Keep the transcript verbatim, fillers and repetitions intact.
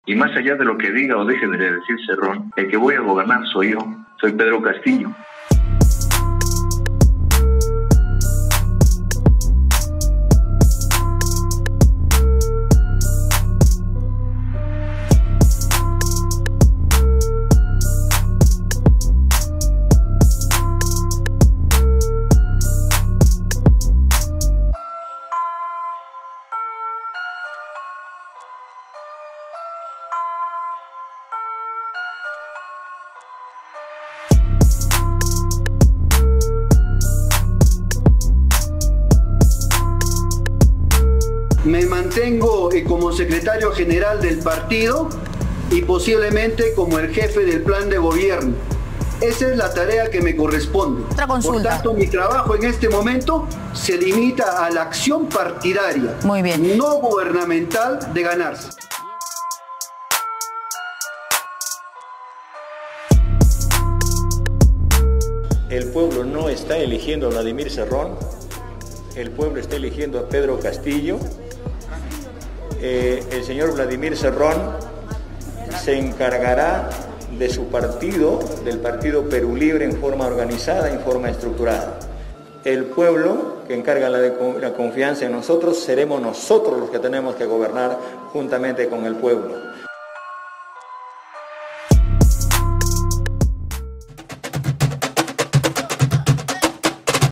Y más allá de lo que diga o deje de decir Cerrón, el que voy a gobernar soy yo, soy Pedro Castillo. Me mantengo como secretario general del partido y posiblemente como el jefe del plan de gobierno. Esa es la tarea que me corresponde. Otra consulta. Por tanto, mi trabajo en este momento se limita a la acción partidaria, Muy bien, no gubernamental de ganarse. El pueblo no está eligiendo a Vladimir Cerrón, el pueblo está eligiendo a Pedro Castillo. Eh, el señor Vladimir Cerrón se encargará de su partido, del partido Perú Libre, en forma organizada, en forma estructurada. El pueblo que encarga la, de, la confianza en nosotros, seremos nosotros los que tenemos que gobernar juntamente con el pueblo.